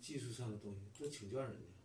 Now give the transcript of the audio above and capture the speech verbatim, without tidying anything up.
技术上的东西，多请教人家。